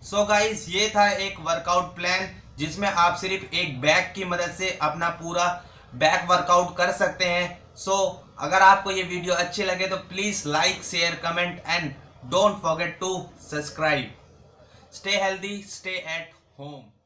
So guys, ये था एक वर्कआउट प्लान जिसमें आप सिर्फ एक बैग की मदद से अपना पूरा बैक वर्कआउट कर सकते हैं। सो अगर आपको ये वीडियो अच्छी लगे तो please like, share, comment and don't forget to subscribe. Stay healthy, stay at home.